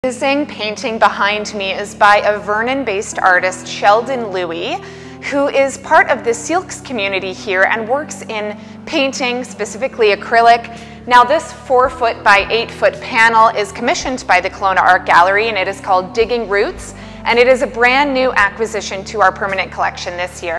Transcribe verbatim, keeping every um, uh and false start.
The amazing painting behind me is by a Vernon-based artist, Sheldon Louis, who is part of the Syilx community here and works in painting, specifically acrylic. Now this four foot by eight foot panel is commissioned by the Kelowna Art Gallery, and it is called Digging Roots, and it is a brand new acquisition to our permanent collection this year.